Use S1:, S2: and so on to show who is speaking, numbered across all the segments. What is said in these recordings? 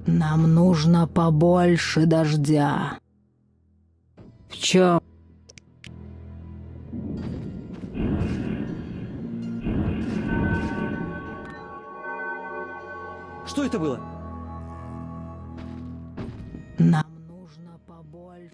S1: Нам нужно побольше дождя. В чем?
S2: Что это было?
S1: Нам нужно побольше.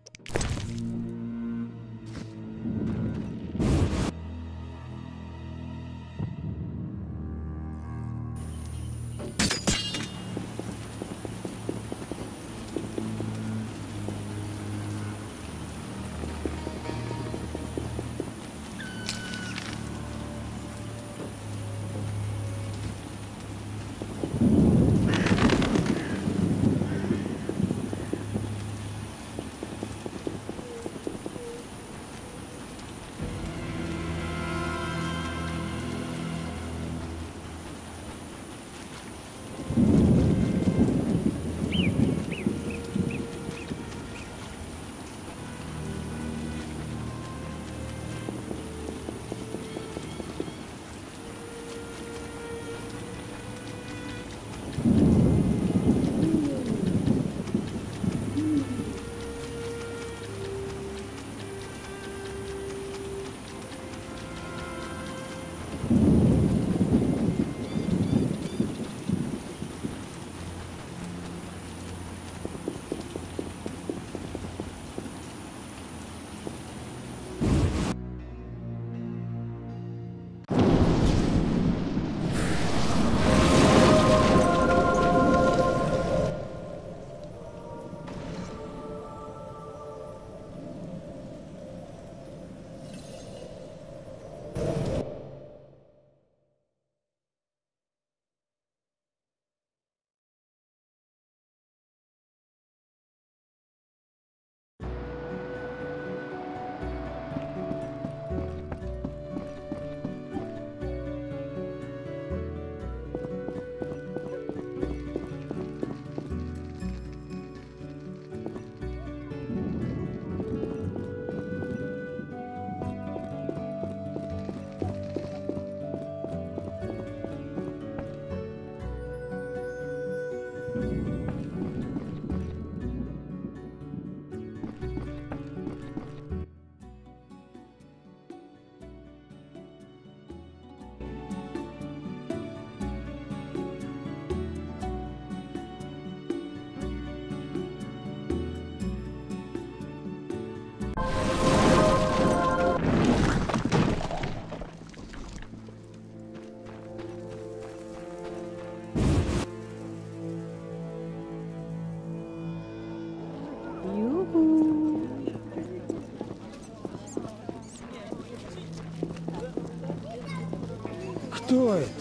S3: Кто это?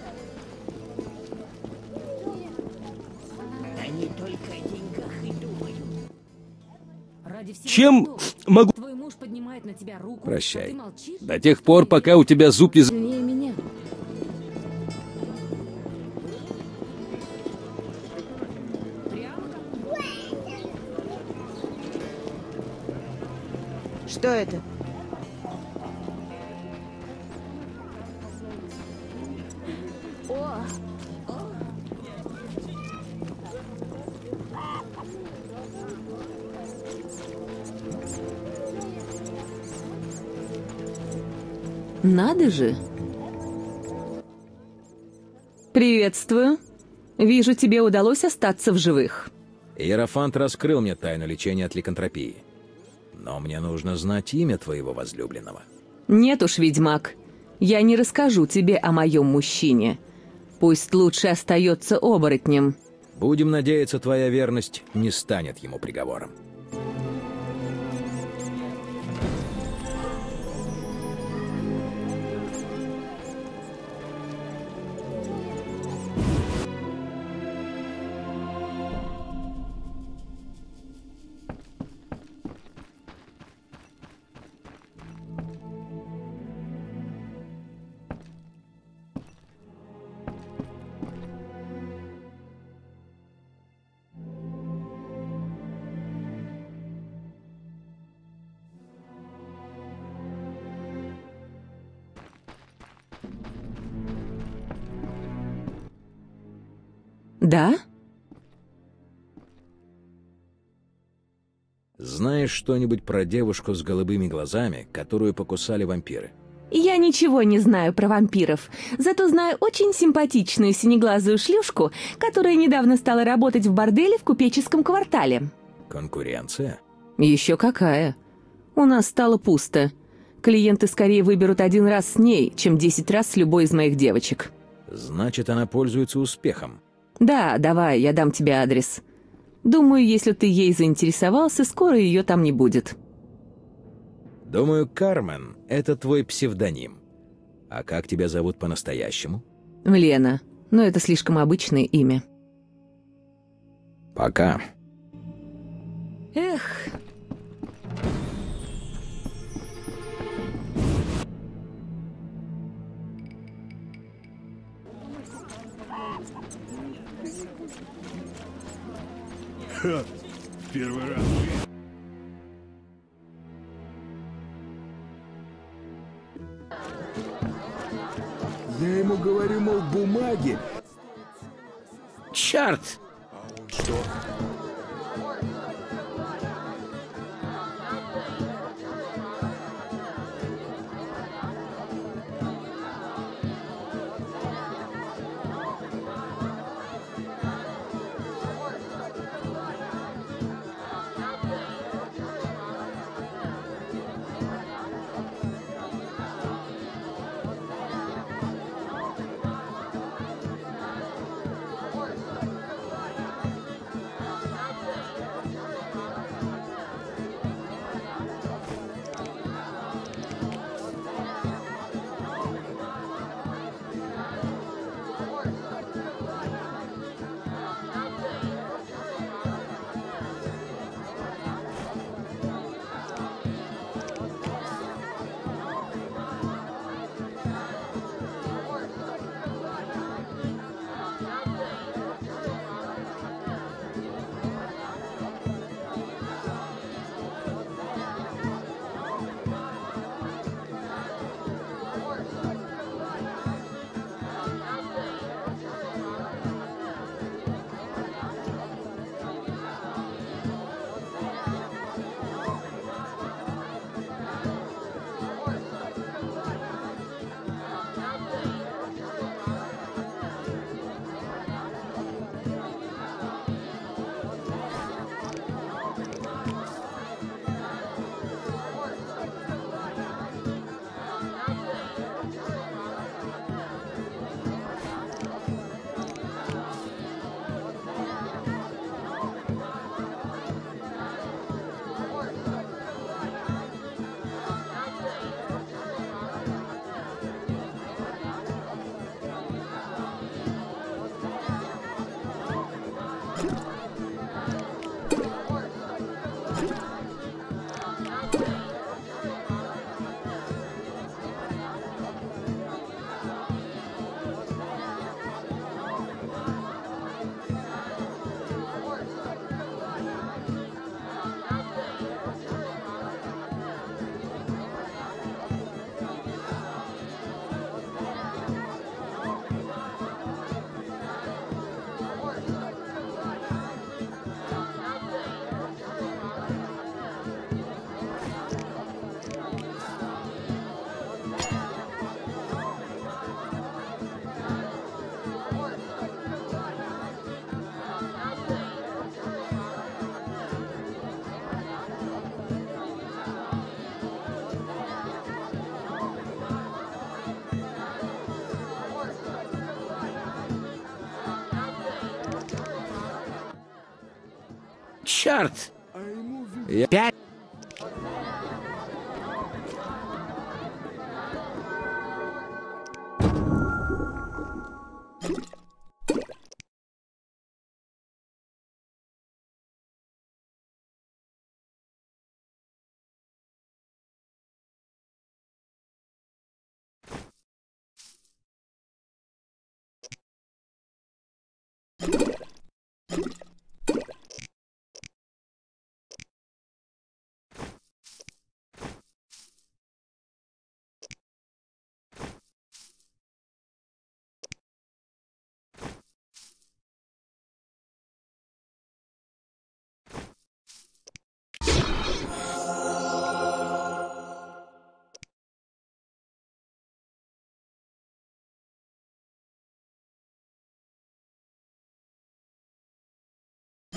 S4: Они только о деньгах и думают.
S5: Ради всего
S2: Чем
S5: святого.
S2: могу...
S5: Твой муж поднимает на тебя руку, а
S2: Прощай.
S5: ты молчишь?
S2: До тех пор, пока у тебя зуб не...
S5: Сильнее меня.
S6: Что это?
S7: Надо же. Приветствую. Вижу, тебе удалось остаться в живых.
S8: Иерофант раскрыл мне тайну лечения от ликантропии. Но мне нужно знать имя твоего возлюбленного.
S7: Нет уж, ведьмак, я не расскажу тебе о моем мужчине. Пусть лучше остается оборотнем.
S8: Будем надеяться, твоя верность не станет ему приговором.
S7: Да?
S8: знаешь что-нибудь про девушку с голубыми глазами, которую покусали вампиры?
S7: Я ничего не знаю про вампиров, зато знаю очень симпатичную синеглазую шлюшку, которая недавно стала работать в борделе в купеческом квартале.
S8: Конкуренция?
S7: Еще какая. У нас стало пусто. Клиенты скорее выберут один раз с ней, чем 10 раз с любой из моих девочек.
S8: Значит, она пользуется успехом.
S7: Да, давай, я дам тебе адрес. Думаю, если ты ей заинтересовался, скоро ее там не будет.
S8: Думаю, Кармен — это твой псевдоним. А как тебя зовут по-настоящему?
S7: Лена, но это слишком обычное имя.
S8: Пока.
S7: Эх...
S3: Первый раз. Я ему говорю, мол, бумаги.
S2: Черт!
S3: Что?
S2: Черт!
S3: А ему
S2: Пять!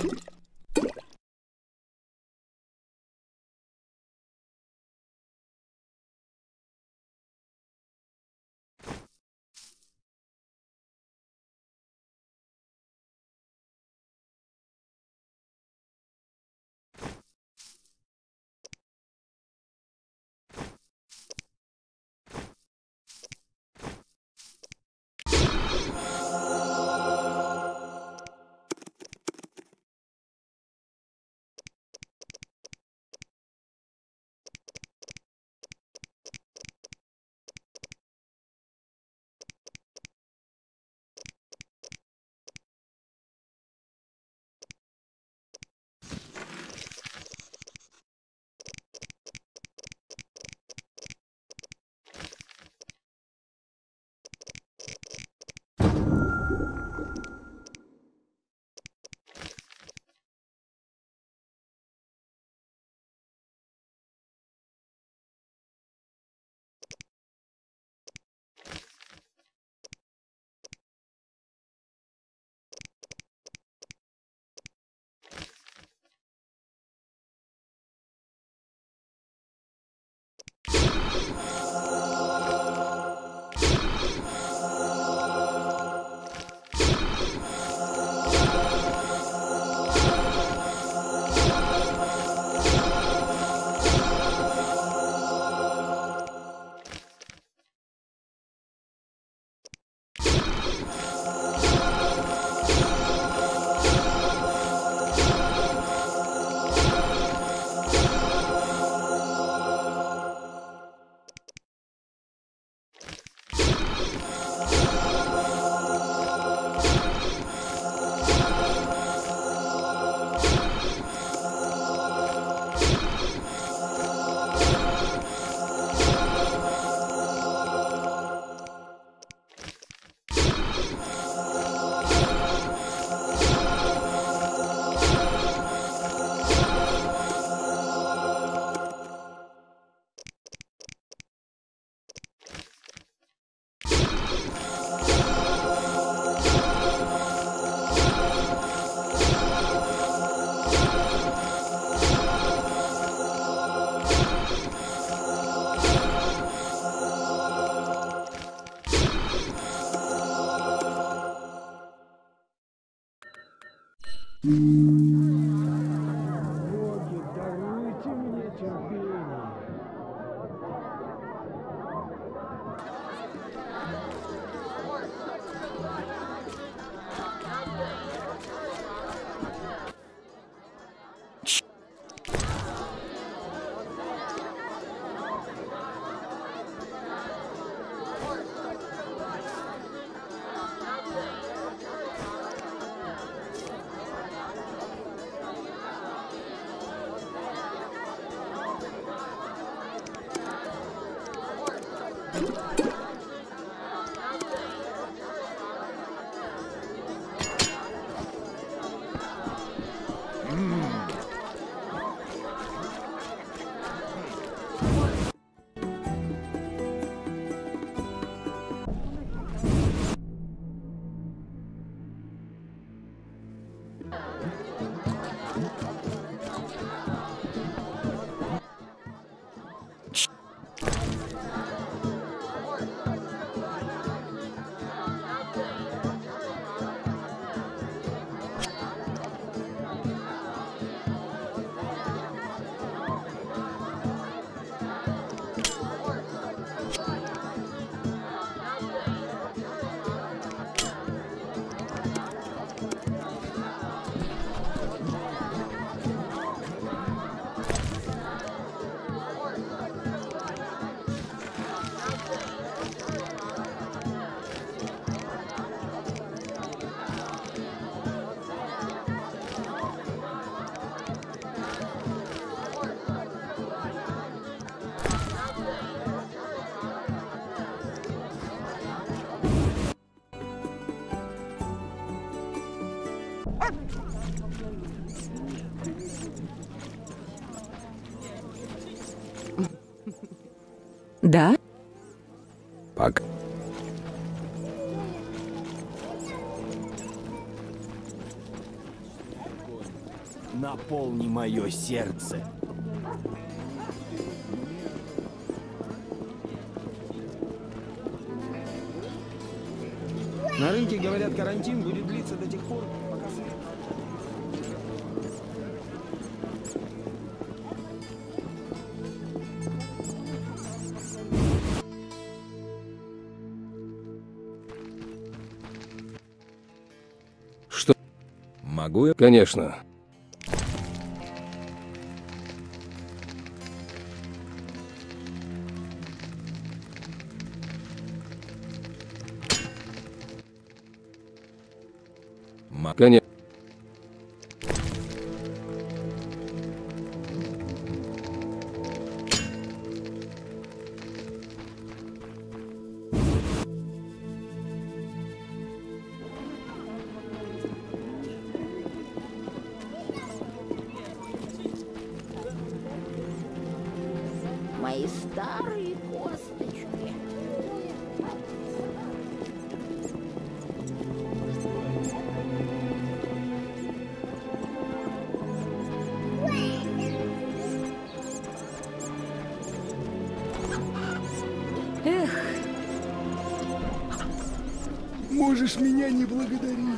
S3: Боги, даруйте мне терпение.
S7: Да?
S8: Пак.
S2: наполни мое сердце.
S6: На рынке, говорят, карантин будет длиться до тех пор, пока...
S3: Что?
S8: Могу я?
S3: Конечно. Конечно.
S4: Мои старые косточки.
S3: Можешь меня не благодарить.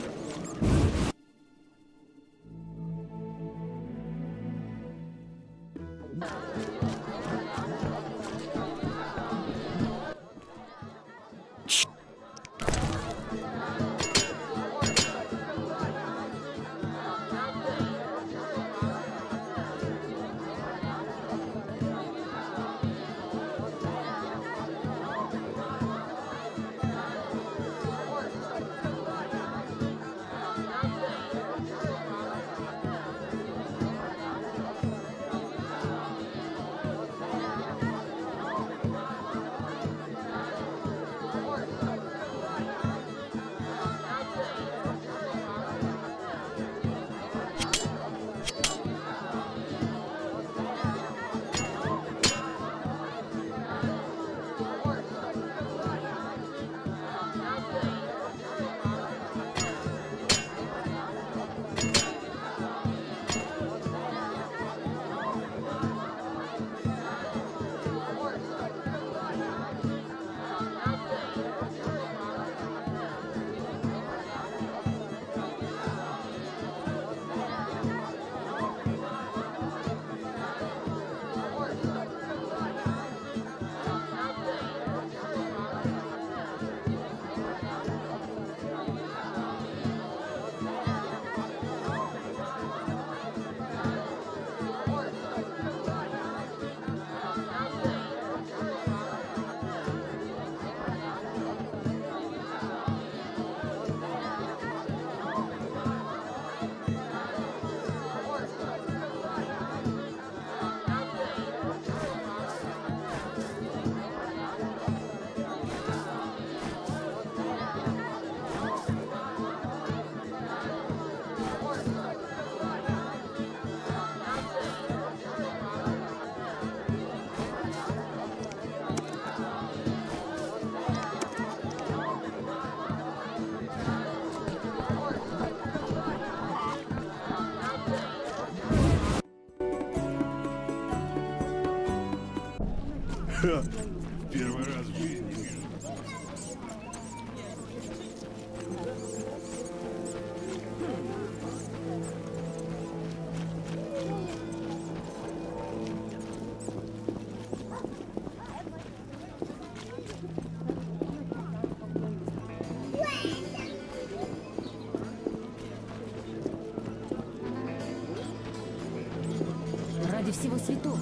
S3: Первый раз в жизни вижу.
S5: Ради всего святого.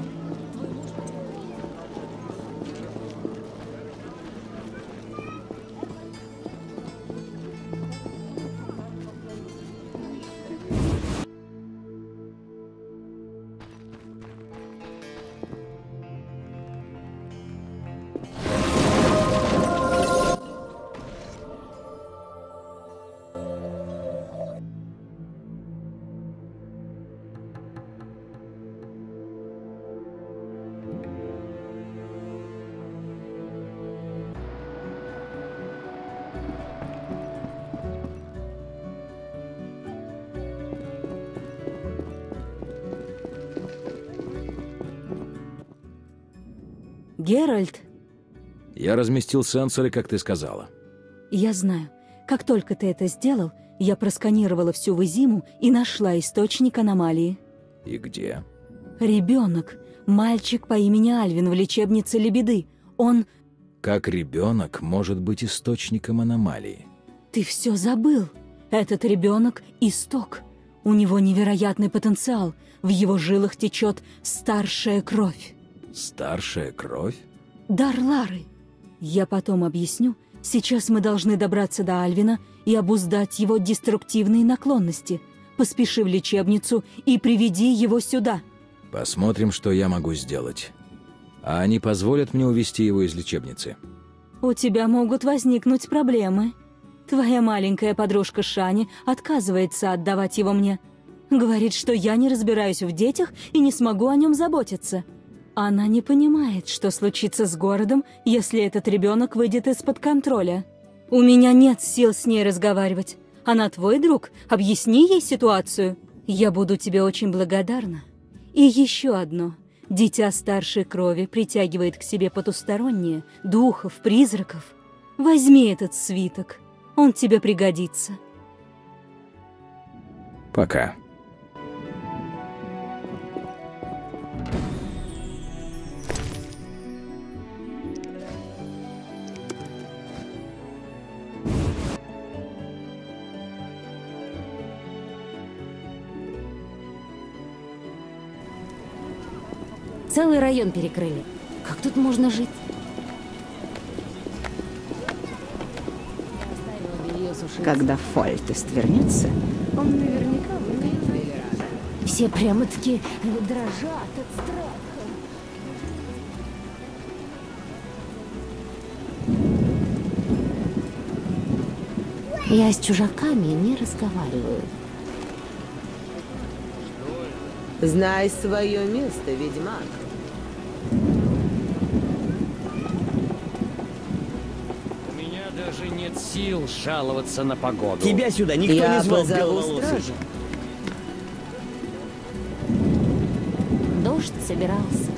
S9: Геральт,
S8: Я разместил сенсоры, как ты сказала.
S9: я знаю. Как только ты это сделал, я просканировала всю Визиму и нашла источник аномалии.
S8: И где?
S9: Ребенок. Мальчик по имени Альвин в лечебнице Лебеды. Он...
S8: Как ребенок может быть источником аномалии?
S9: Ты все забыл. Этот ребенок — исток. У него невероятный потенциал. В его жилах течет старшая кровь.
S8: Старшая кровь?
S9: Дар Лары. Я потом объясню. Сейчас мы должны добраться до Альвина и обуздать его деструктивные наклонности. Поспеши в лечебницу и приведи его сюда.
S8: Посмотрим, что я могу сделать. А они позволят мне увезти его из лечебницы?
S9: У тебя могут возникнуть проблемы. Твоя маленькая подружка Шани отказывается отдавать его мне. Говорит, что я не разбираюсь в детях и не смогу о нем заботиться. Она не понимает, что случится с городом, если этот ребенок выйдет из-под контроля. У меня нет сил с ней разговаривать. Она твой друг, объясни ей ситуацию. Я буду тебе очень благодарна. И еще одно. Дитя старшей крови притягивает к себе потустороннее, духов, призраков. Возьми этот свиток. Он тебе пригодится.
S8: Пока.
S5: Целый район перекрыли. Как тут можно жить?
S10: Когда Фольтест вернется, он наверняка выйдет в Велерана.
S5: Все прямо-таки дрожат от страха. Я с чужаками не разговариваю.
S10: Знай свое место, ведьмак.
S2: У меня даже нет сил жаловаться на погоду.
S6: Тебя сюда никто
S10: Я
S6: не звал,
S10: позову
S6: беловолосый.
S10: стражу.
S5: Дождь собирался.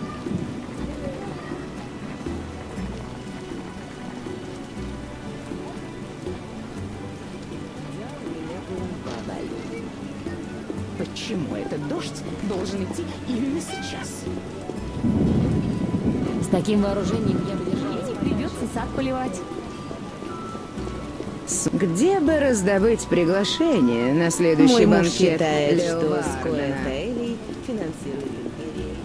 S10: Почему этот дождь должен идти именно сейчас?
S5: С таким вооружением я бы держала.
S7: И придется сад поливать.
S10: Где бы раздобыть приглашение на следующий
S4: Мой муж
S10: банкет?
S4: считает, что
S10: Леоварна?
S4: Скоэнтейли финансирует империю.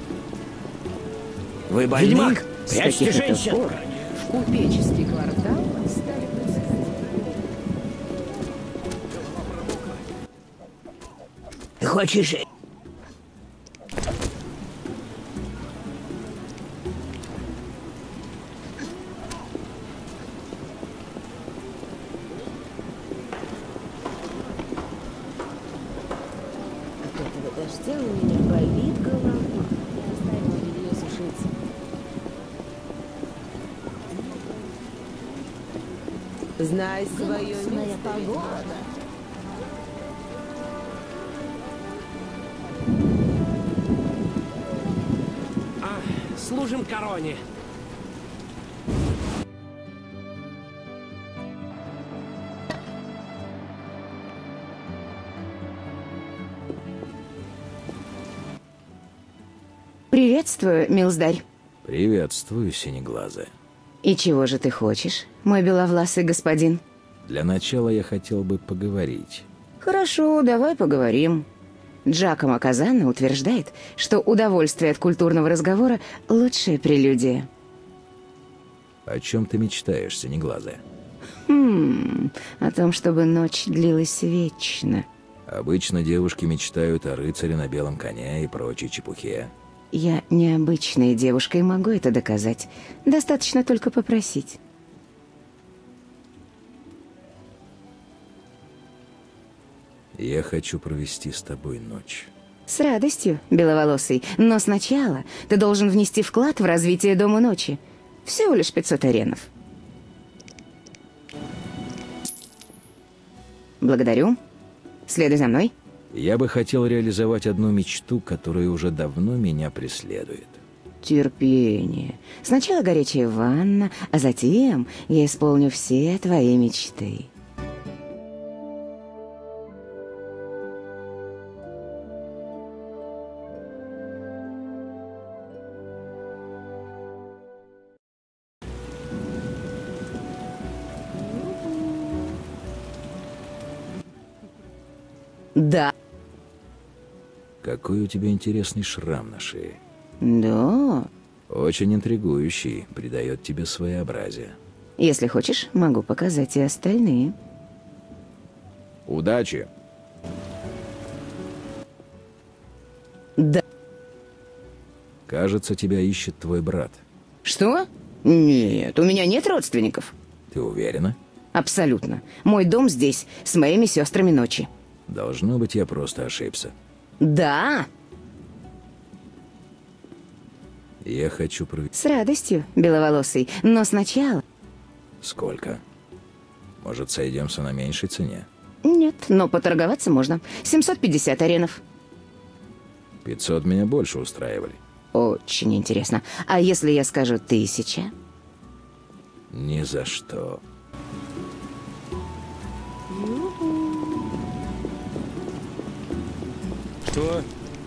S6: Вы больны?
S2: Ведьмак,
S10: С
S2: прячьте
S10: каких это
S2: женщин!
S10: пор в купеческий квартал стали пускать?
S6: Ты хочешь...
S4: От этого дождя у меня болит голова. Я оставила ее сушиться.
S10: Знай свое
S4: Гнусная
S10: место.
S4: погода.
S2: Служим короне.
S10: Приветствую, милздарь.
S8: Приветствую, синеглазая.
S10: И чего же ты хочешь, мой беловласый господин?
S8: Для начала я хотел бы поговорить.
S10: Хорошо, давай поговорим. Джакомо Казано утверждает, что удовольствие от культурного разговора – лучшая прелюдия.
S8: О чем ты мечтаешь, синеглазая?
S10: О том, чтобы ночь длилась вечно.
S8: Обычно девушки мечтают о рыцаре на белом коне и прочей чепухе.
S10: Я необычная девушка и могу это доказать. Достаточно только попросить.
S8: Я хочу провести с тобой ночь.
S10: С радостью, беловолосый. Но сначала ты должен внести вклад в развитие Дома Ночи. Всего лишь 500 аренов. Благодарю. Следуй за мной.
S8: Я бы хотел реализовать одну мечту, которая уже давно меня преследует.
S10: Терпение. Сначала горячая ванна, а затем я исполню все твои мечты. Да.
S8: Какой у тебя интересный шрам на шее.
S10: Да.
S8: Очень интригующий, придает тебе своеобразие.
S10: Если хочешь, могу показать и остальные.
S8: Удачи!
S10: Да.
S8: Кажется, тебя ищет твой брат.
S10: Что? Нет, у меня нет родственников.
S8: Ты уверена?
S10: Абсолютно. Мой дом здесь, с моими сестрами ночи.
S8: Должно быть, я просто ошибся.
S10: Да.
S8: Я хочу провести...
S10: С радостью, беловолосый. Но сначала...
S8: Сколько? Может, сойдемся на меньшей цене?
S10: Нет, но поторговаться можно. 750 аренов.
S8: 500 меня больше устраивали.
S10: Очень интересно. А если я скажу 1000?
S8: Ни за что.
S2: Что?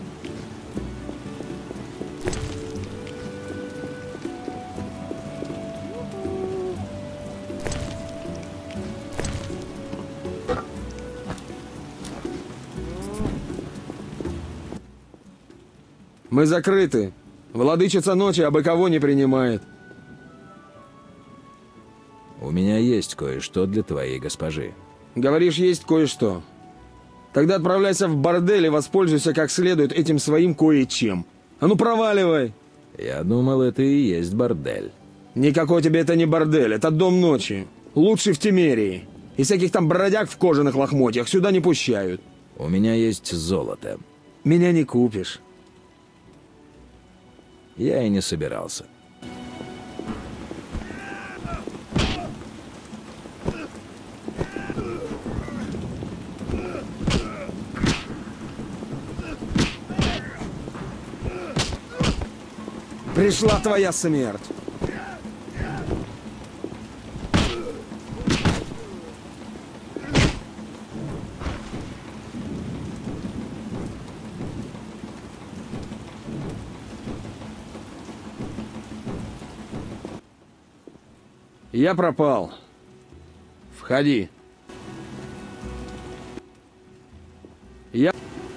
S3: Мы закрыты. Владычица ночи абы кого не принимает.
S8: У меня есть кое-что для твоей госпожи.
S3: Говоришь, есть кое-что. Тогда отправляйся в бордель и воспользуйся как следует этим своим кое-чем. А ну проваливай!
S8: Я думал, это и есть бордель.
S3: Никакой тебе это не бордель, это дом ночи. Лучший в Темерии. И всяких там бродяг в кожаных лохмотьях сюда не пущают.
S8: У меня есть золото.
S3: Меня не купишь.
S8: Я и не собирался.
S3: Пришла твоя смерть. Я пропал. Входи. Я...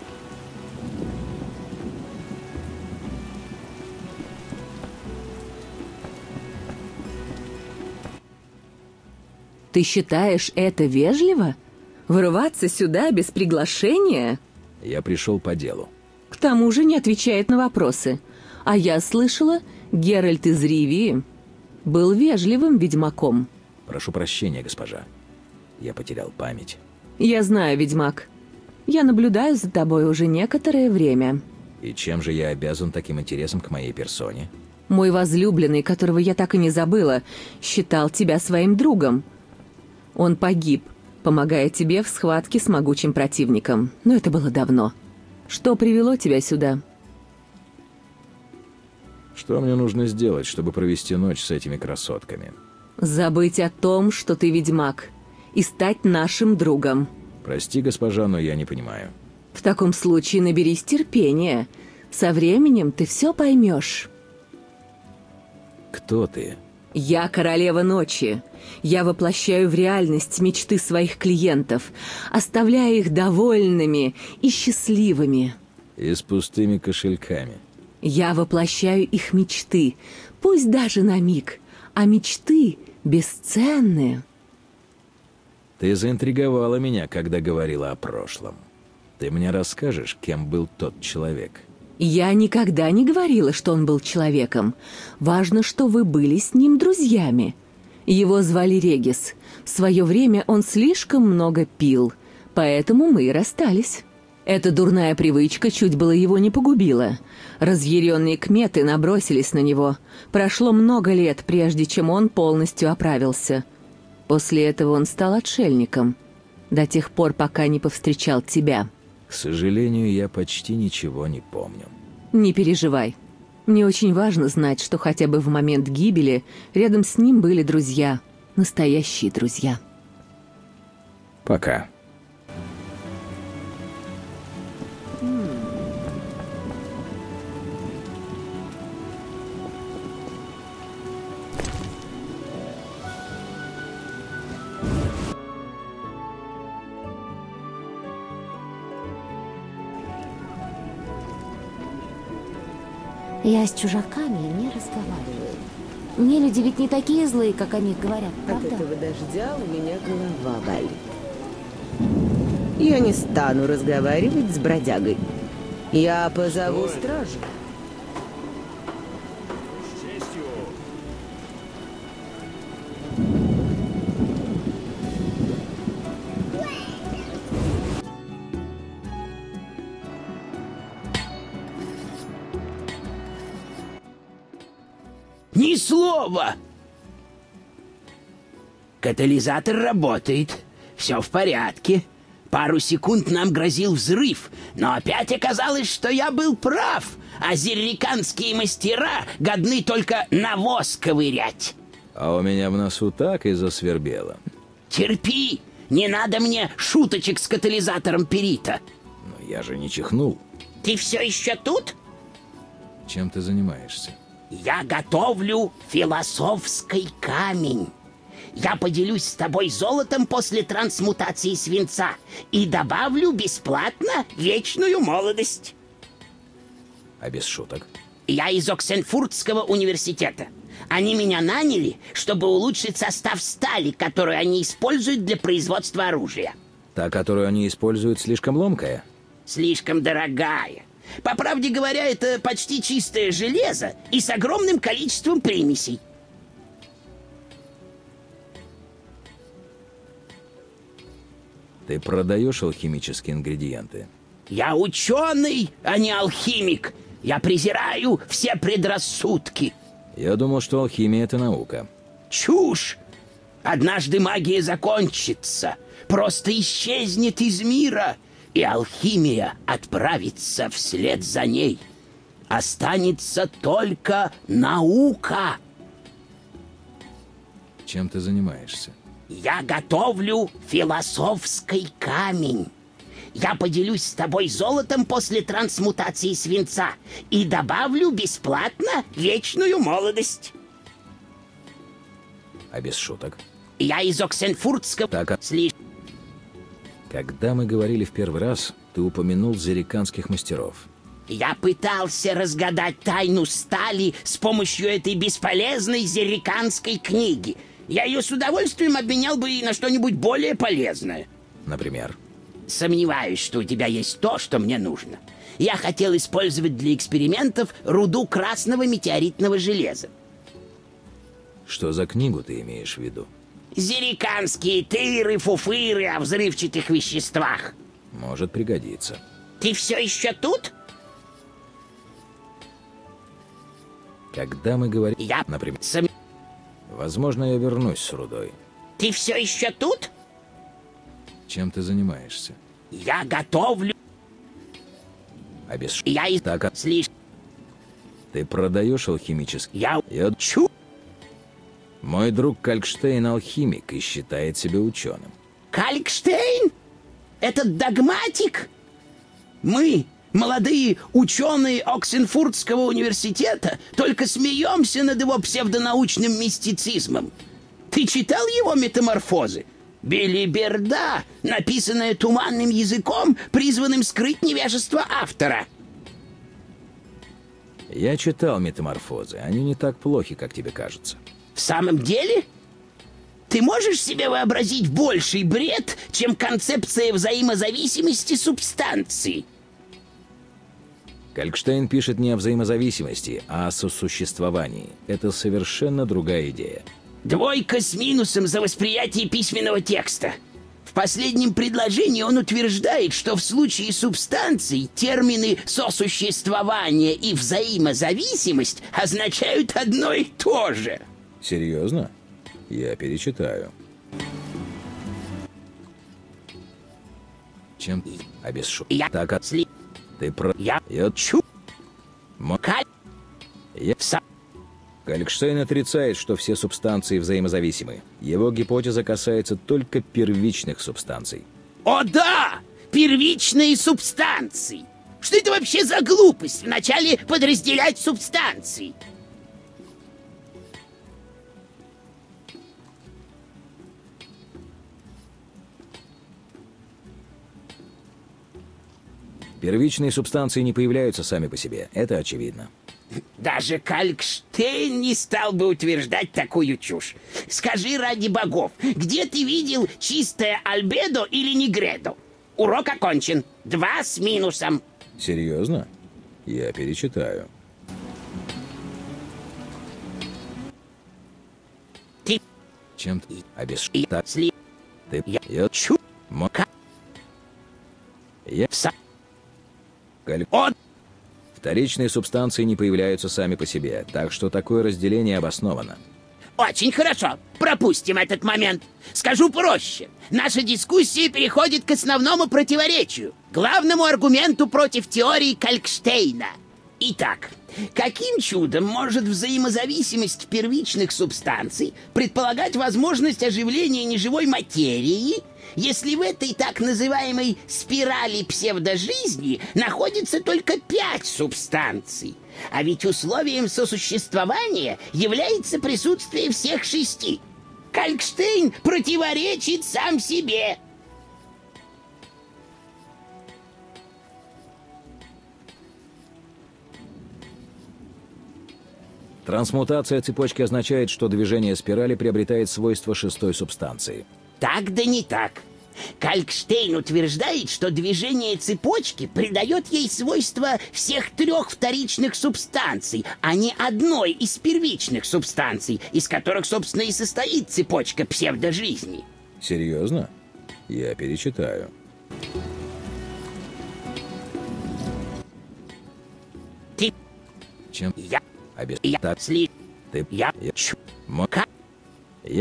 S7: Ты считаешь это вежливо? Врываться сюда без приглашения?
S8: Я пришел по делу.
S7: К тому же не отвечает на вопросы. А я слышала, Геральт из Ривии был вежливым ведьмаком.
S8: Прошу прощения, госпожа. Я потерял память.
S7: Я знаю, ведьмак. Я наблюдаю за тобой уже некоторое время.
S8: И чем же я обязан таким интересом к моей персоне?
S7: Мой возлюбленный, которого я так и не забыла, считал тебя своим другом. Он погиб, помогая тебе в схватке с могучим противником. Но это было давно. Что привело тебя сюда?
S8: Что мне нужно сделать, чтобы провести ночь с этими красотками?
S7: Забыть о том, что ты ведьмак, и стать нашим другом.
S8: Прости, госпожа, но я не понимаю.
S7: В таком случае наберись терпения. Со временем ты все поймешь.
S8: Кто ты?
S7: Я королева ночи. Я воплощаю в реальность мечты своих клиентов, оставляя их довольными и счастливыми.
S8: И с пустыми кошельками.
S7: Я воплощаю их мечты, пусть даже на миг, а мечты бесценны.
S8: Ты заинтриговала меня, когда говорила о прошлом. Ты мне расскажешь, кем был тот человек?
S7: Я никогда не говорила, что он был человеком. Важно, что вы были с ним друзьями. Его звали Регис. В свое время он слишком много пил, поэтому мы и расстались. Эта дурная привычка чуть было его не погубила. Разъяренные кметы набросились на него. Прошло много лет, прежде чем он полностью оправился. После этого он стал отшельником, до тех пор, пока не повстречал тебя.
S8: К сожалению, я почти ничего не помню.
S7: Не переживай. Мне очень важно знать, что хотя бы в момент гибели рядом с ним были друзья. Настоящие друзья.
S8: Пока.
S5: Я с чужаками не разговариваю. Мне люди ведь не такие злые, как о них говорят,
S4: От
S5: правда?
S4: этого дождя у меня голова болит. Я не стану разговаривать с бродягой. Я позову стражу.
S6: Ни слова! Катализатор работает. Все в порядке. Пару секунд нам грозил взрыв, но опять оказалось, что я был прав, а зерриканские мастера годны только навоз ковырять.
S8: А у меня в носу так и засвербело.
S6: Терпи! Не надо мне шуточек с катализатором перита.
S8: Но я же не чихнул.
S6: Ты все еще тут?
S8: Чем ты занимаешься?
S6: Я готовлю философский камень. Я поделюсь с тобой золотом после трансмутации свинца и добавлю бесплатно вечную молодость.
S8: А без шуток?
S6: Я из Оксенфуртского университета. Они меня наняли, чтобы улучшить состав стали, которую они используют для производства оружия.
S8: Та, которую они используют, слишком ломкая?
S6: Слишком дорогая. По правде говоря, это почти чистое железо и с огромным количеством примесей.
S8: Ты продаешь алхимические ингредиенты?
S6: Я ученый, а не алхимик. Я презираю все предрассудки.
S8: Я думал, что алхимия — это наука.
S6: Чушь! Однажды магия закончится, просто исчезнет из мира, и алхимия отправится вслед за ней. Останется только наука.
S8: Чем ты занимаешься?
S6: Я готовлю философский камень. Я поделюсь с тобой золотом после трансмутации свинца и добавлю бесплатно вечную молодость.
S8: А без шуток?
S6: Я из Оксенфуртского...
S8: Так, Когда мы говорили в первый раз, ты упомянул зерриканских мастеров.
S6: Я пытался разгадать тайну стали с помощью этой бесполезной зерриканской книги. Я ее с удовольствием обменял бы и на что-нибудь более полезное.
S8: Например?
S6: Сомневаюсь, что у тебя есть то, что мне нужно. Я хотел использовать для экспериментов руду красного метеоритного железа.
S8: Что за книгу ты имеешь в виду?
S6: Зерриканские тыры-фуфыры о взрывчатых веществах.
S8: Может пригодиться.
S6: Ты все еще тут?
S8: Когда мы говорим...
S6: Я...
S8: Например... Возможно, я вернусь с рудой.
S6: Ты все еще тут?
S8: Чем ты занимаешься?
S6: Я готовлю...
S8: А без...
S6: Я и...
S8: Так,
S6: Слишком...
S8: Ты продаешь алхимический...
S6: Я...
S8: Чу... Мой друг Калькштейн алхимик и считает себя ученым.
S6: Калькштейн? Этот догматик? Мы, молодые ученые Оксенфуртского университета, только смеемся над его псевдонаучным мистицизмом. Ты читал его метаморфозы? Белиберда, написанная туманным языком, призванным скрыть невежество автора.
S8: Я читал метаморфозы. Они не так плохи, как тебе кажется.
S6: В самом деле? Ты можешь себе вообразить больший бред, чем концепция взаимозависимости субстанций?
S8: Калькштейн пишет не о взаимозависимости, а о сосуществовании. Это совершенно другая идея.
S6: Двойка с минусом за восприятие письменного текста. В последнем предложении он утверждает, что в случае субстанций термины «сосуществование» и «взаимозависимость» означают одно и то же.
S8: Серьезно? Я перечитаю. Чем? А без шуток.
S6: Я...
S8: Так, ты про...
S6: Я...
S8: Я...
S6: Чу... Каль...
S8: Калькштейн отрицает, что все субстанции взаимозависимы. Его гипотеза касается только первичных субстанций.
S6: О да! Первичные субстанции! Что это вообще за глупость вначале подразделять субстанции?
S8: Первичные субстанции не появляются сами по себе, это очевидно.
S6: Даже Калькштейн не стал бы утверждать такую чушь. Скажи ради богов, где ты видел чистое альбедо или негредо? Урок окончен. 2 с минусом.
S8: Серьезно? Я перечитаю.
S6: Ты...
S8: Чем ты обещал? Ты...
S6: Я... Чу... Мока...
S8: Я...
S6: Са...
S8: Он... Вторичные субстанции не появляются сами по себе, так что такое разделение обосновано.
S6: Очень хорошо. Пропустим этот момент. Скажу проще. Наша дискуссия переходит к основному противоречию, главному аргументу против теории Калькштейна. Итак, каким чудом может взаимозависимость первичных субстанций предполагать возможность оживления неживой материи, если в этой так называемой спирали псевдожизни находится только 5 субстанций? А ведь условием сосуществования является присутствие всех 6. Калькштейн противоречит сам себе.
S8: Трансмутация цепочки означает, что движение спирали приобретает свойства 6-й субстанции.
S6: Так да не так. Калькштейн утверждает, что движение цепочки придает ей свойства всех 3 вторичных субстанций, а не одной из первичных субстанций, из которых, собственно, и состоит цепочка псевдожизни.
S8: Серьезно? Я перечитаю.
S6: Ты...
S8: Чем?
S6: Я...
S8: Я...
S6: Сли...
S8: Ты...
S6: Я...
S8: Ч... Мока... Я...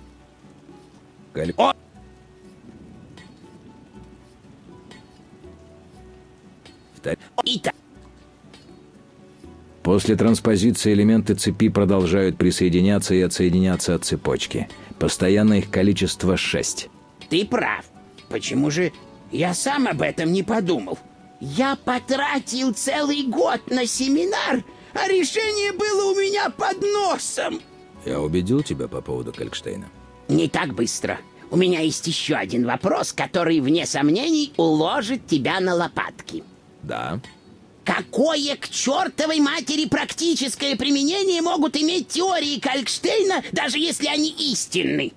S6: О...
S8: После транспозиции элементы цепи продолжают присоединяться и отсоединяться от цепочки. Постоянно их количество 6.
S6: Ты прав. Почему же я сам об этом не подумал? Я потратил целый год на семинар, а решение было у меня под носом.
S8: Я убедил тебя по поводу Калькштейна?
S6: Не так быстро. У меня есть еще один вопрос, который, вне сомнений, уложит тебя на лопатки.
S8: Да.
S6: Какое к чертовой матери практическое применение могут иметь теории Калькштейна, даже если они истинны?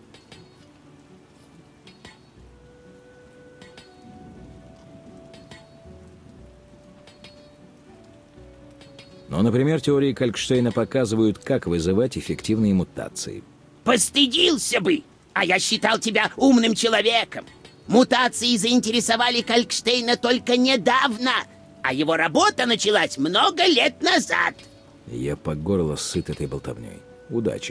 S8: Но, например, теории Калькштейна показывают, как вызывать эффективные мутации.
S6: Постыдился бы! А я считал тебя умным человеком. Мутации заинтересовали Калькштейна только недавно, а его работа началась много лет назад.
S8: Я по горло сыт этой болтовней. Удачи.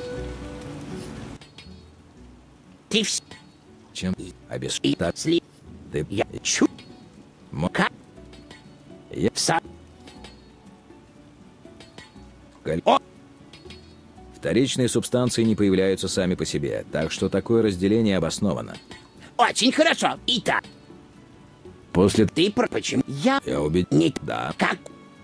S6: Ты
S8: Чем?
S6: Сли...
S8: Ты...
S6: Я... Чу... Мока...
S8: Я...
S6: Са...
S8: О! Вторичные субстанции не появляются сами по себе, так что такое разделение обосновано.
S6: Очень хорошо. Итак.
S8: После...
S6: Ты про почему? Я
S8: убедил.
S6: Не...
S8: Да.
S6: Как?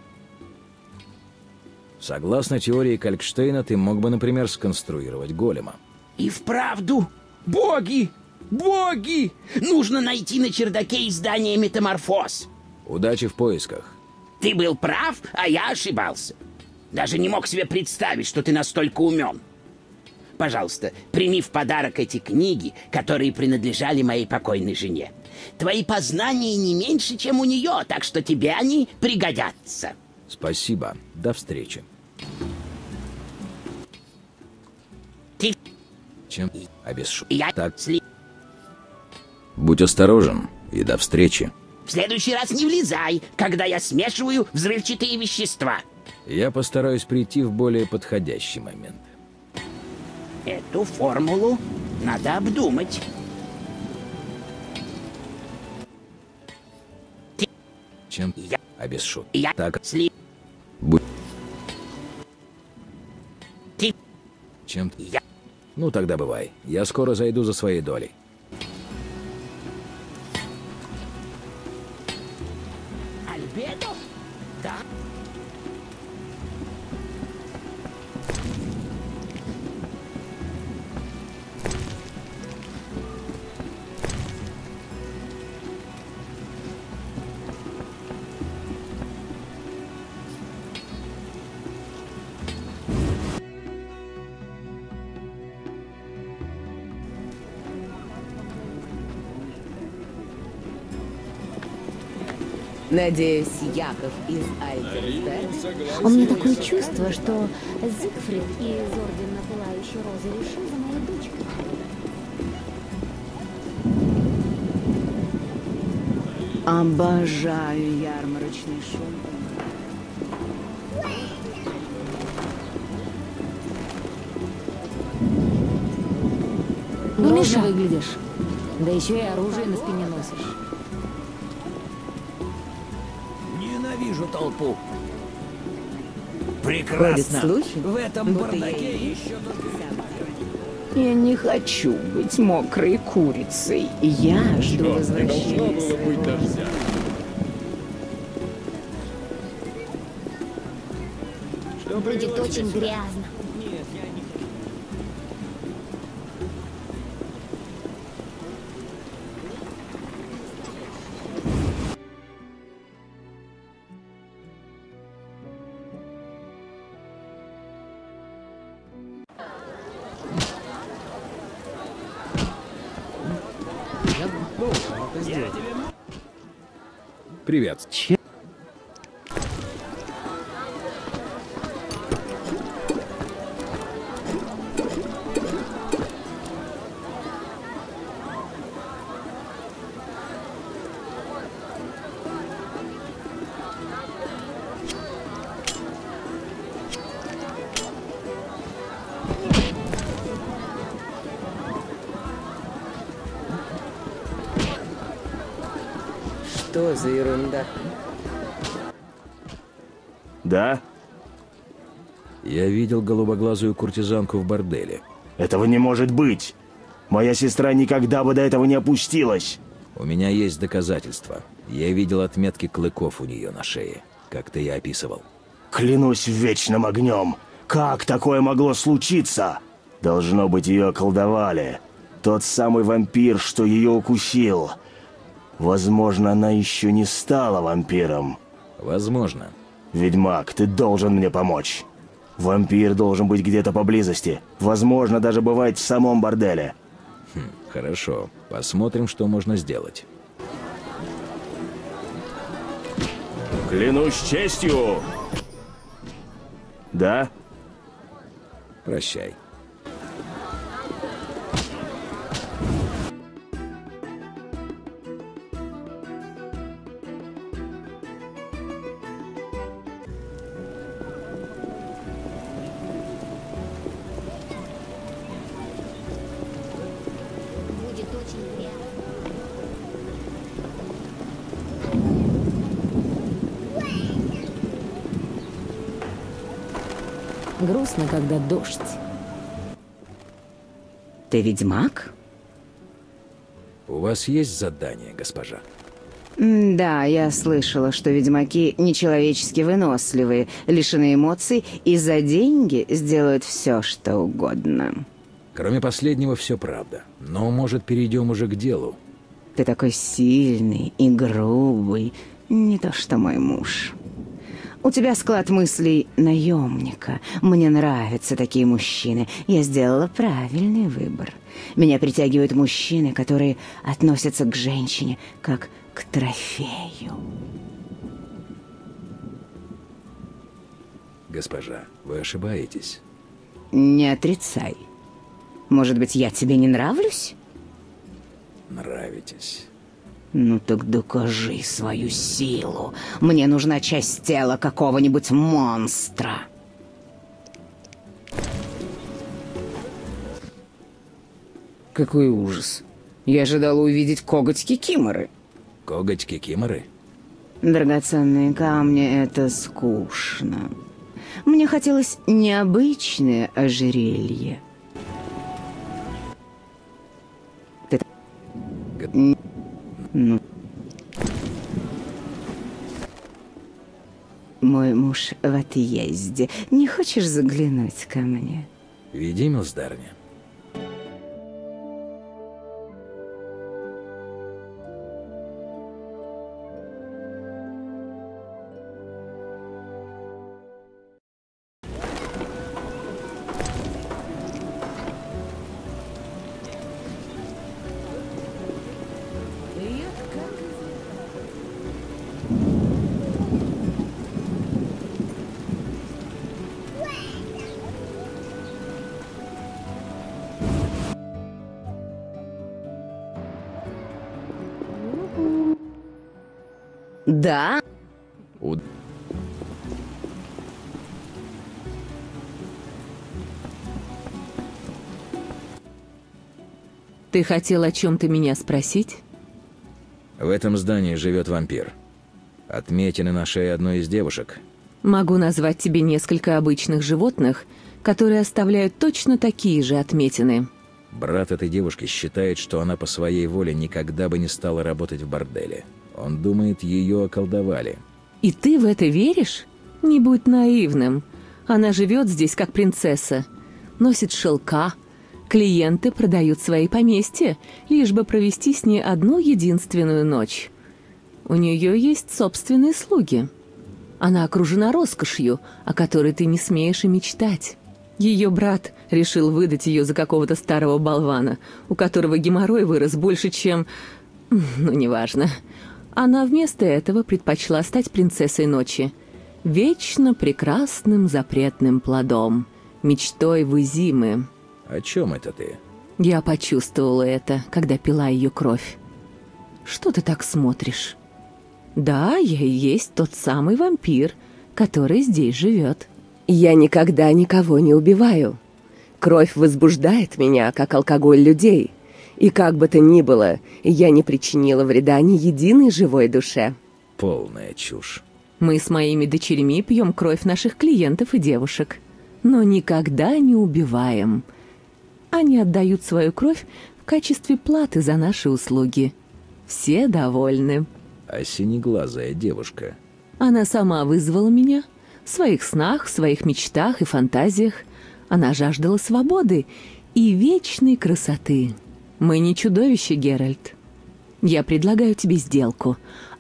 S8: Согласно теории Калькштейна, ты мог бы, например, сконструировать голема.
S6: И вправду. Боги! Боги! Нужно найти на чердаке издание «Метаморфоз».
S8: Удачи в поисках.
S6: Ты был прав, а я ошибался. Даже не мог себе представить, что ты настолько умен. Пожалуйста, прими в подарок эти книги, которые принадлежали моей покойной жене. Твои познания не меньше, чем у нее, так что тебе они пригодятся.
S8: Спасибо. До встречи.
S6: Ты...
S8: Чем? Обесшу.
S6: Я...
S8: Так. Будь осторожен и до встречи.
S6: В следующий раз не влезай, когда я смешиваю взрывчатые вещества.
S8: Я постараюсь прийти в более подходящий момент.
S6: Эту формулу надо обдумать.
S8: Чем?
S6: Я...
S8: Обесшу.
S6: Я...
S8: Так.
S6: Сли...
S8: Будь... Чем я? Ну, тогда бывай. Я скоро зайду за своей долей.
S6: Альбедо? Да.
S10: Надеюсь, Яков из Альтерсберг.
S5: У меня такое чувство, что Зигфрид из Ордена Пылающей Розы решил за моей дочкой.
S10: Обожаю ярмарочный шум.
S5: Грустно выглядишь. Да еще и оружие на спине носишь.
S2: Ненавижу толпу.
S10: Ходят
S2: Прекрасно.
S10: слухи,
S2: В этом
S10: будто
S2: бардаке
S10: я
S2: еще
S10: Я не хочу быть мокрой курицей. Я жду возвращения своего.
S5: Будет очень грязно.
S8: Привет.
S10: Что за ерунда?
S11: Да?
S8: Я видел голубоглазую куртизанку в борделе.
S11: Этого не может быть! Моя сестра никогда бы до этого не опустилась!
S8: У меня есть доказательства. Я видел отметки клыков у нее на шее, как ты и описывал.
S11: Клянусь вечным огнем! Как такое могло случиться? Должно быть, ее околдовали. Тот самый вампир, что ее укусил. Возможно, она еще не стала вампиром.
S8: Возможно.
S11: Ведьмак, ты должен мне помочь. Вампир должен быть где-то поблизости. Возможно, даже бывает в самом борделе.
S8: Хорошо. Посмотрим, что можно сделать.
S11: Клянусь честью! Да?
S8: Прощай.
S5: Будет очень грязно. Грустно, когда дождь.
S10: Ты ведьмак?
S8: У вас есть задание, госпожа?
S10: Да, я слышала, что ведьмаки нечеловечески выносливые, лишены эмоций и за деньги сделают все, что угодно.
S8: Кроме последнего, все правда. Но, может, перейдем уже к делу?
S10: Ты такой сильный и грубый, не то что мой муж. У тебя склад мыслей наемника. Мне нравятся такие мужчины. Я сделала правильный выбор. Меня притягивают мужчины, которые относятся к женщине как к трофею.
S8: Госпожа, вы ошибаетесь.
S10: Не отрицай. Может быть, я тебе не нравлюсь?
S8: Нравитесь.
S10: Ну так докажи свою силу. Мне нужна часть тела какого-нибудь монстра. Какой ужас. Я ожидала увидеть коготь кикиморы.
S8: Коготь кикиморы?
S10: Драгоценные камни — это скучно. Мне хотелось необычное ожерелье. Ну. Мой муж в отъезде. Не хочешь заглянуть ко мне?
S8: Веди, милздарня.
S10: Да.
S7: Ты хотел о чем-то меня спросить?
S8: В этом здании живет вампир. Отметины на шее одной из девушек.
S7: Могу назвать тебе несколько обычных животных, которые оставляют точно такие же отметины.
S8: Брат этой девушки считает, что она по своей воле никогда бы не стала работать в борделе. Он думает, ее околдовали.
S7: И ты в это веришь? Не будь наивным. Она живет здесь как принцесса. Носит шелка. Клиенты продают свои поместья, лишь бы провести с ней одну единственную ночь. У нее есть собственные слуги. Она окружена роскошью, о которой ты не смеешь и мечтать. Ее брат решил выдать ее за какого-то старого болвана, у которого геморрой вырос больше, чем... Ну, неважно. Она вместо этого предпочла стать принцессой ночи. Вечно прекрасным запретным плодом. Мечтой Вызимы.
S8: О чем это ты?
S7: Я почувствовала это, когда пила ее кровь. Что ты так смотришь? Да, я и есть тот самый вампир, который здесь живет.
S12: Я никогда никого не убиваю. Кровь возбуждает меня, как алкоголь людей. И как бы то ни было, я не причинила вреда ни единой живой душе.
S8: Полная чушь.
S7: Мы с моими дочерьми пьем кровь наших клиентов и девушек, но никогда не убиваем. Они отдают свою кровь в качестве платы за наши услуги. Все довольны.
S8: А синеглазая девушка?
S7: Она сама вызвала меня. В своих снах, в своих мечтах и фантазиях. Она жаждала свободы и вечной красоты. Мы не чудовища, Геральт. Я предлагаю тебе сделку.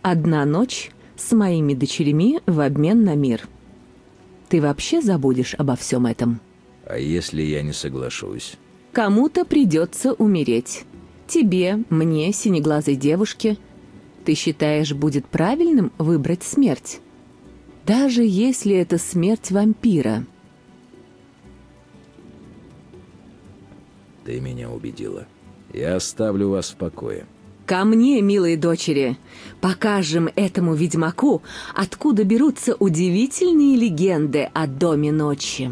S7: 1 ночь с моими дочерьми в обмен на мир. Ты вообще забудешь обо всем этом?
S8: А если я не соглашусь?
S7: Кому-то придется умереть. Тебе, мне, синеглазой девушке. Ты считаешь, будет правильным выбрать смерть? Даже если это смерть вампира.
S8: Ты меня убедила. Я оставлю вас в покое.
S7: Ко мне, милые дочери, покажем этому ведьмаку, откуда берутся удивительные легенды о Доме ночи.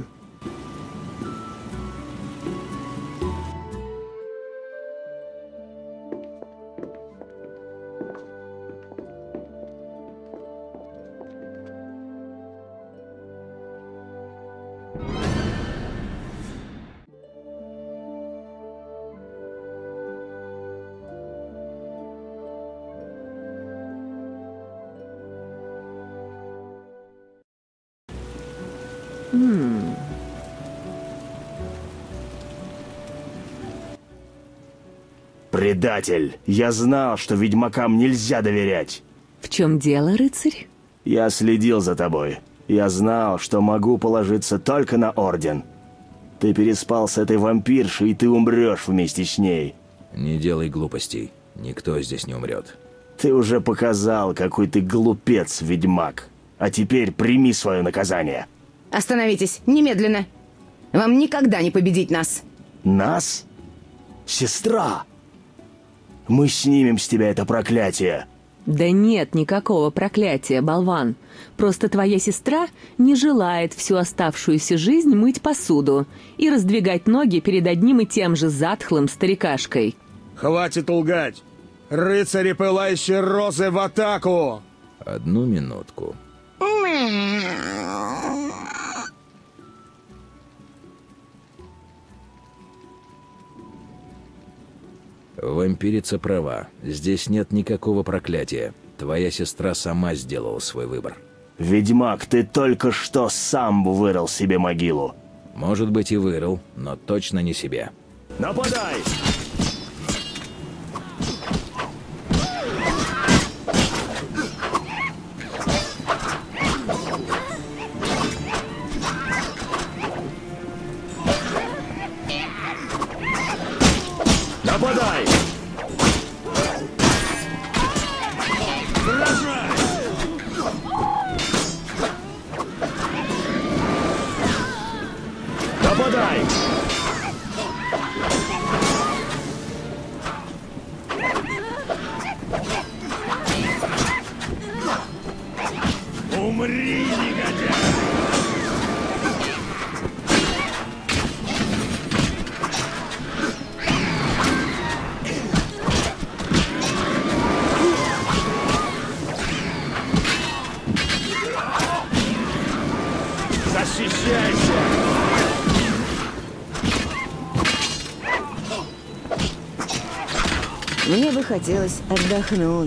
S11: Предатель! Я знал, что ведьмакам нельзя доверять.
S7: В чем дело, рыцарь?
S11: Я следил за тобой. Я знал, что могу положиться только на Орден. Ты переспал с этой вампиршей, и ты умрешь вместе с ней.
S8: Не делай глупостей. Никто здесь не умрет.
S11: Ты уже показал, какой ты глупец, ведьмак. А теперь прими свое наказание.
S10: Остановитесь, немедленно. Вам никогда не победить нас.
S11: Нас? Сестра! Мы снимем с тебя это проклятие.
S7: Да нет никакого проклятия, болван. Просто твоя сестра не желает всю оставшуюся жизнь мыть посуду и раздвигать ноги перед одним и тем же затхлым старикашкой.
S3: Хватит лгать! Рыцари пылающей розы в атаку!
S8: 1 минутку. Вампирица права. Здесь нет никакого проклятия. Твоя сестра сама сделала свой выбор.
S11: Ведьмак, ты только что сам вырыл себе могилу.
S8: Может быть и вырыл, но точно не себе.
S11: Нападай! Нападай! Нападай! Умри, негодяй! Защищайся!
S10: Мне бы хотелось отдохнуть.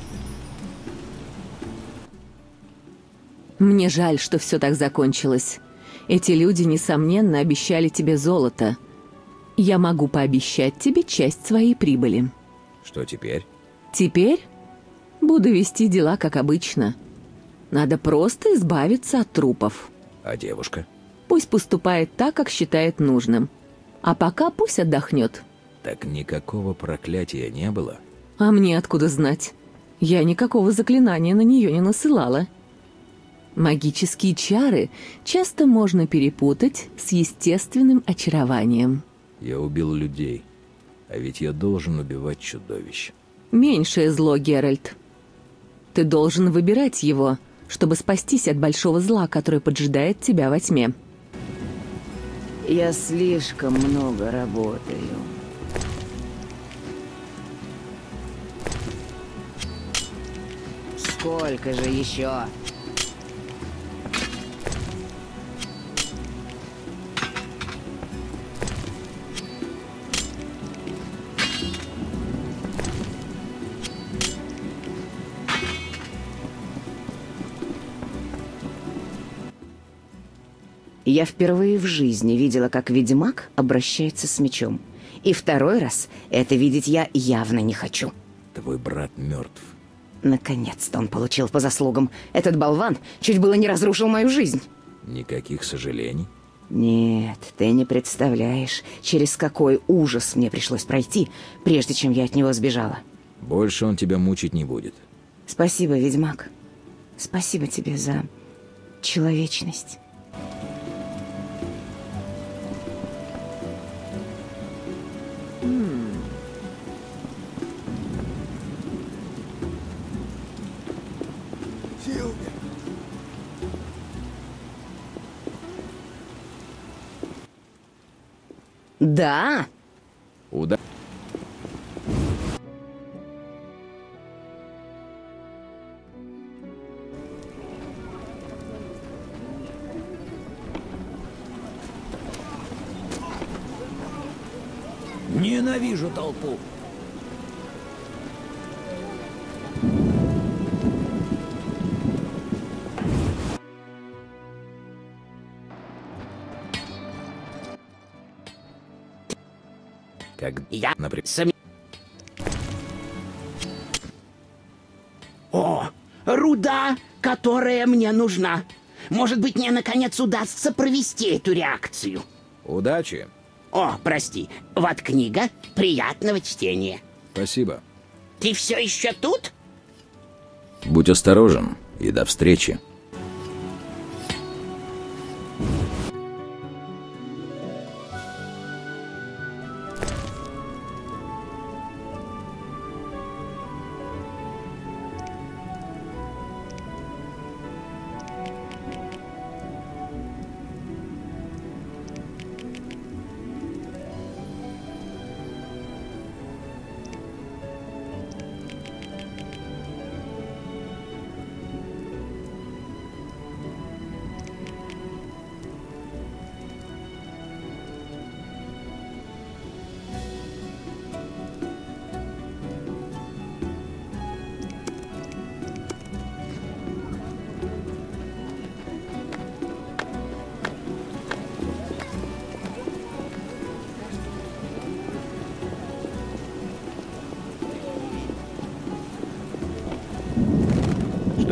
S7: Мне жаль, что все так закончилось. Эти люди, несомненно, обещали тебе золото. Я могу пообещать тебе часть своей прибыли.
S8: Что теперь?
S7: Теперь буду вести дела, как обычно. Надо просто избавиться от трупов.
S8: А девушка?
S7: Пусть поступает так, как считает нужным. А пока пусть отдохнет.
S8: Так никакого проклятия не было?
S7: А мне откуда знать? Я никакого заклинания на нее не насылала. Магические чары часто можно перепутать с естественным очарованием.
S8: Я убил людей, а ведь я должен убивать чудовищ.
S7: Меньшее зло, Геральт. Ты должен выбирать его, чтобы спастись от большого зла, которое поджидает тебя во тьме.
S10: Я слишком много работаю. Сколько же еще? Я впервые в жизни видела, как ведьмак обращается с мечом. И второй раз это видеть я явно не хочу.
S8: Твой брат мертв.
S10: Наконец-то он получил по заслугам. Этот болван чуть было не разрушил мою жизнь.
S8: Никаких сожалений?
S10: Нет, ты не представляешь, через какой ужас мне пришлось пройти, прежде чем я от него сбежала.
S8: Больше он тебя мучить не будет.
S10: Спасибо, ведьмак. Спасибо тебе за человечность. Да.
S8: Уда.
S2: Ненавижу толпу.
S8: Как
S6: Я,
S8: например.
S6: О, руда, которая мне нужна. Может быть, мне наконец удастся провести эту реакцию.
S8: Удачи.
S6: О, прости. Вот книга. Приятного чтения.
S8: Спасибо.
S6: Ты все еще тут?
S8: Будь осторожен и до встречи.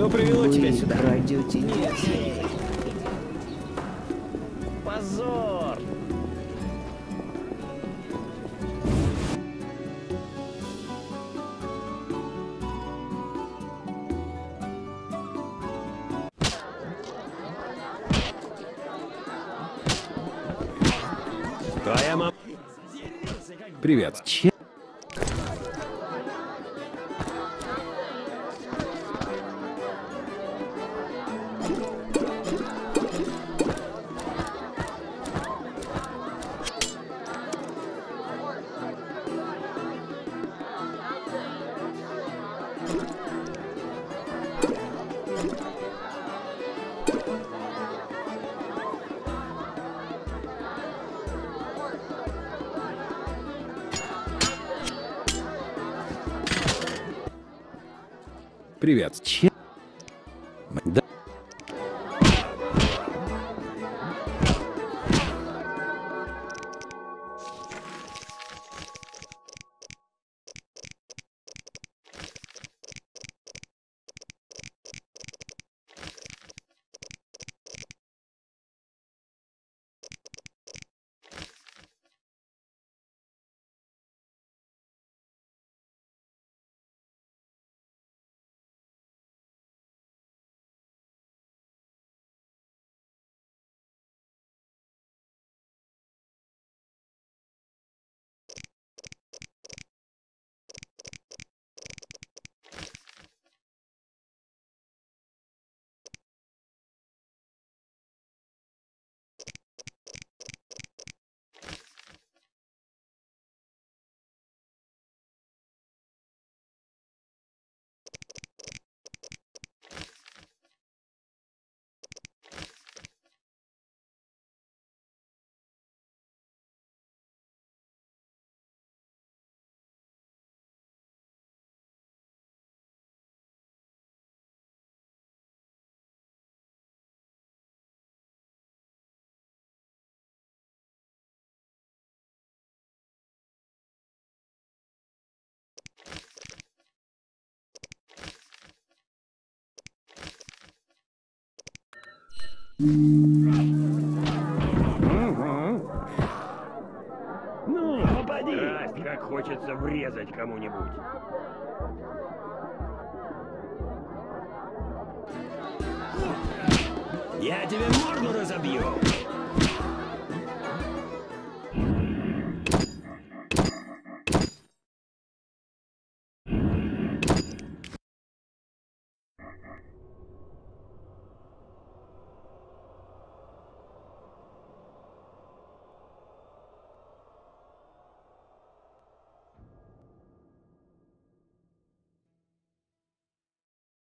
S2: Что привело тебя сюда?
S10: Крадете
S2: Нет. Позор! Твоя мама...
S8: Привет. Привет. Да.
S2: Ну, попади! Страсть, как хочется врезать кому-нибудь. Я тебе морду разобью!